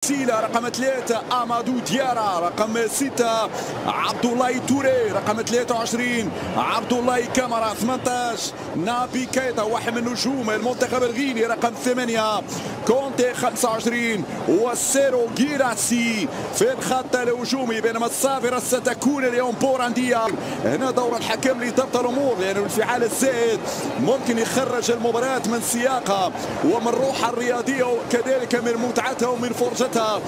تسجيله. رقم 3 امادو ديارا، رقم 6 عبد الله توري، رقم 23 عبد الله كامارا، 18 نابي كيتا واحد من نجوم المنتخب الغيني، رقم 8 كونتي، 25 وسيرو جيراسي في الخط الهجومي. بينما الصافرة ستكون اليوم بورانديا. هنا دور الحكم لضبط الامور، لانه الانفعال الزائد ممكن يخرج المباراة من سياقها ومن روحها الرياضية وكذلك من متعتها ومن فرجتها.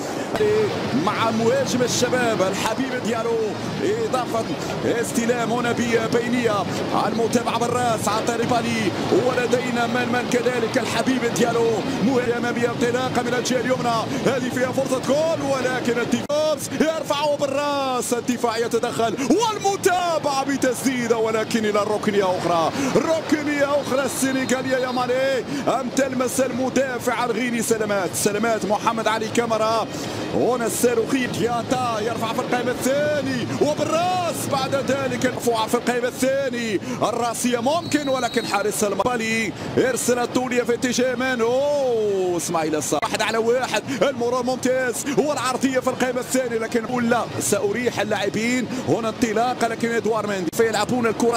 مع مهاجم الشباب الحبيب ديالو، اضافة استلام هنا ببينية، المتابعة بالراس عن طريبالي، ولدينا من كذلك الحبيب ديالو امامية، انطلاقة من الجهة اليمنى، هذه فيها فرصة جول ولكن الدفاع يرفعه بالراس، الدفاع يتدخل والمتابعة بتسديدة ولكن الى ركنية اخرى، ركنية اخرى السنغالية يا ماني، ام تلمس المدافع الغيني. سلامات محمد علي كامارا، هنا الصاروخي ديانتا يرفع في القائم الثاني وبالراس، بعد ذلك مرفوعة في القائم الثاني، الراسية ممكن ولكن حارس المالي يرسل الطولية في اتجاه من اسماعيل الصار، 1-على-1، المرور ممتاز والعرضية في القائم الثاني، لكن نقول لا سأريح اللاعبين. هنا انطلاقة لكن ادوار مندي فيلعبون الكرة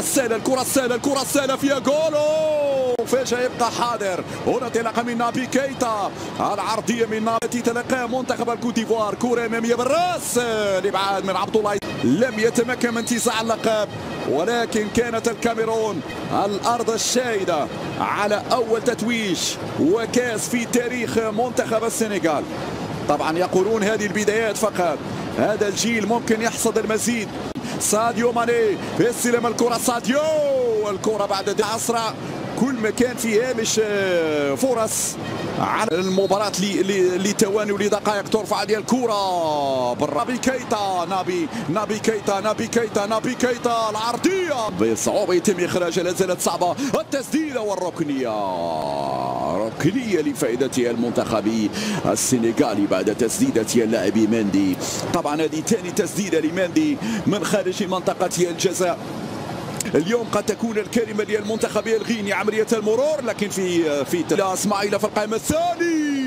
السهلة فيها جول، فجأة يبقى حاضر. هنا انطلاقة من نابي كيتا، العرضية من نابي تلقى منتخب الكوت ديفوار، كرة أمامية بالراس لإبعاد من عبد الله، لم يتمكن من انتزاع اللقب، ولكن كانت الكاميرون الأرض الشاهدة على أول تتويج وكاس في تاريخ منتخب السنغال. طبعا يقولون هذه البدايات فقط، هذا الجيل ممكن يحصد المزيد. ساديو ماني في استلام الكرة، ساديو الكرة بعد أسرع، كل ما كان في هامش فرص على المباراة لثواني ولدقائق. ترفع ديال الكرة بالنابي كيتا، نابي كيتا العرضية بصعوبة يتم إخراجها، لا زالت صعبة التسديدة والركنية، ركنية لفائدة المنتخب السنغالي بعد تسديدة اللاعب مندي. طبعا هذه ثاني تسديدة لمندي من خارج منطقة الجزاء. اليوم قد تكون الكلمة للمنتخب الغيني عملية المرور، لكن في اسماعيل في القائم الثاني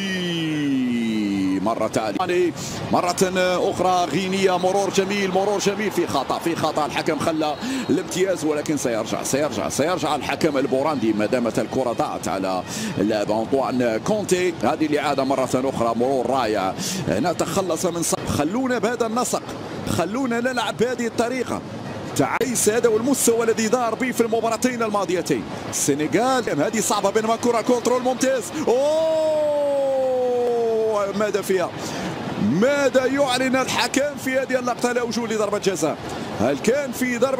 مرة أخرى غينية، مرور جميل في خطأ الحكم خلى الامتياز، ولكن سيرجع الحكم البوراندي ما دامت الكرة ضاعت على اللاعب أنطوان كونتي. هذه الإعادة مرة أخرى، مرور رائع، هنا تخلص من خلونا بهذا النسق، خلونا نلعب بهذه الطريقة. تعيس هذا والمستوى الذي ظهر به في المباراتين الماضيتين. السنغال هذه صعبة، بينما كرة كنترول ممتاز، ماذا فيها؟ ماذا يعلن الحكم في هذه اللقطة؟ لا وجود لضربة جزاء. هل كان في ضربة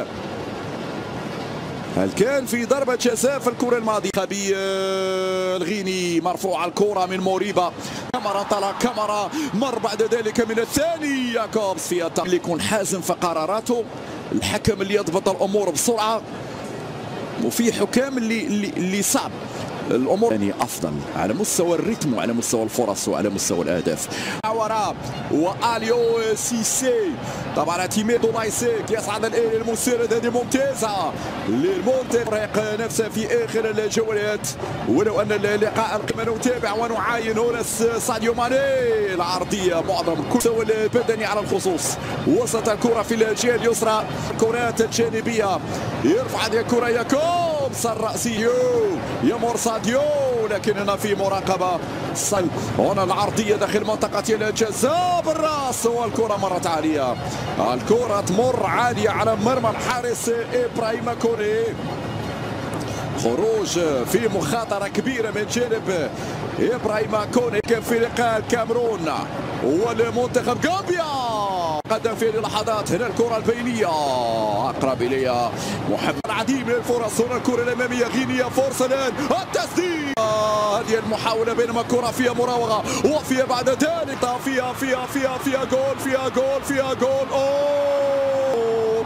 جزاء في الكرة الماضية؟ خبي الغيني، مرفوعة الكرة من موريبا، كامارا طلع كامارا، مر بعد ذلك من الثاني ياكوبس في اللي يكون حازم في قراراته، الحكم اللي يضبط الامور بسرعة، وفي حكام اللي صعب الامور يعني افضل على مستوى الريتم وعلى مستوى الفرص وعلى مستوى الاهداف. وراء واليو سيسي، طبعا تيميدو لايسيك يصعد الان المسيرة، هذه ممتازة للمنتخب نفسه في اخر الجولات، ولو ان اللقاء القمة نتابع ونعاين. هنا ساديو ماني، العرضية معظم المستوى البدني على الخصوص، وسط الكرة في الجهة اليسرى، الكرات الجانبية، يرفع هذه الكرة ياكوبس الرأسي يمر ساديو، لكن هنا في مراقبة. هنا العرضية داخل منطقة الجزاء بالراس، والكرة مرت عالية، الكرة تمر عالية على مرمى الحارس إبراهيم كوني. خروج في مخاطرة كبيرة من جانب إبراهيم كوني في لقاء الكاميرون والمنتخب غامبيا. قدم في لحظات، هنا الكرة البينية أقرب إليها محمد، العديد من الفرص، هنا الكرة الأمامية غينيا، فرصة الآن التسديد، هذه المحاولة بينما كرة فيها مراوغة وفيها بعد ذلك فيها جول. أوه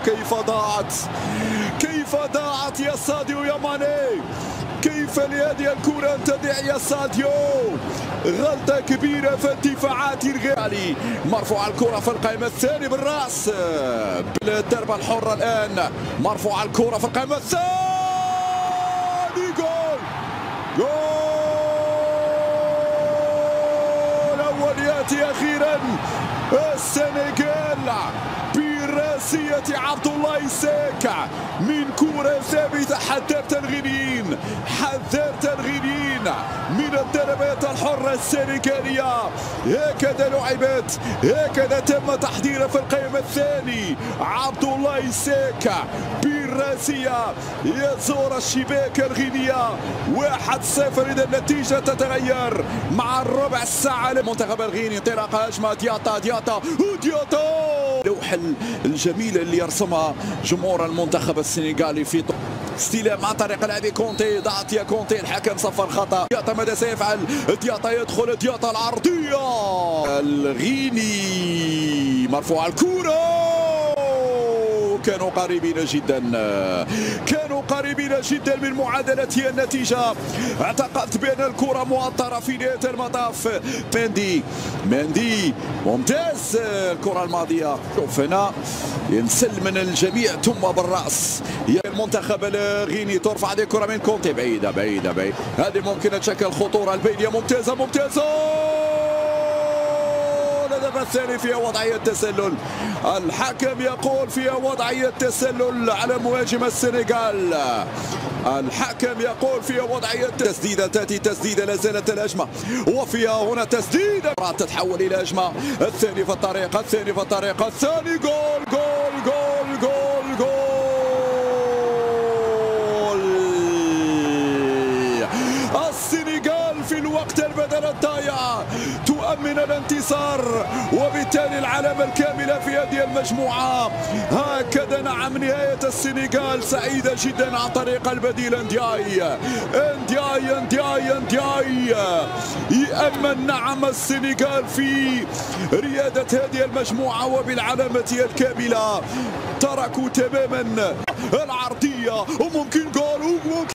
كيف ضاعت يا ساديو يا ماني، كيف لهذه الكرة أن تضيع يا ساديو؟ غلطة كبيرة في الدفاعات الغالي. مرفوعة الكرة في القائمة الثاني بالرأس بالضربة الحرة الآن، مرفوعة الكرة في القائمة الثاني، جول تأتي أخيرا السنغال براسية عبد الله سيك من كرة ثابتة. حذرت الغينيين، حذرت الغينيين من الضربات الحرة السنغالية. هكذا لعبت، هكذا تم تحضيرها في القائم الثاني. عبد الله سيك بالراسية يزور الشباك الغينية. 1-0 إذا النتيجة تتغير مع الربع ساعة. المنتخب الغيني انطلاق هجمة دياتا اللوحة الجميلة اللي يرسمها جمهور المنتخب السنغالي في استلام عن طريق لاعبي كونتي. ضاعت يا كونتي، الحكم صفر خطأ. دياتا ماذا سيفعل؟ دياتا يدخل، دياتا العرضية، الغيني مرفوع الكرة. كانوا قريبين جدا، كانوا قريبين جدا من معادلة النتيجة. اعتقدت بأن الكرة مؤطرة في نهاية المطاف. مندي ممتاز. الكرة الماضية شوف هنا ينسل من الجميع ثم بالرأس. المنتخب الغيني ترفع هذه الكرة من كونتي بعيدة. هذه ممكن تشكل خطورة البينية. ممتازة. الهدف الثاني فيها وضعية تسلل. الحكم يقول فيها وضعية تسلل على مهاجم السنغال. الحكم يقول فيها وضعية تسديدة. تأتي تسديدة، لا زالت الهجمة وفيها هنا تسديدة تتحول إلى هجمة. الثاني في الطريق، الثاني جول. السنغال في الوقت البدل الضايع تؤمن الانتصار وبالتالي العلامة الكاملة في هذه المجموعة. هكذا نعم نهاية السنغال سعيدة جدا عن طريق البديل اندياي. يأمن نعم السنغال في ريادة هذه المجموعة وبالعلامة الكاملة. تركوا تماما العرضية وممكن جول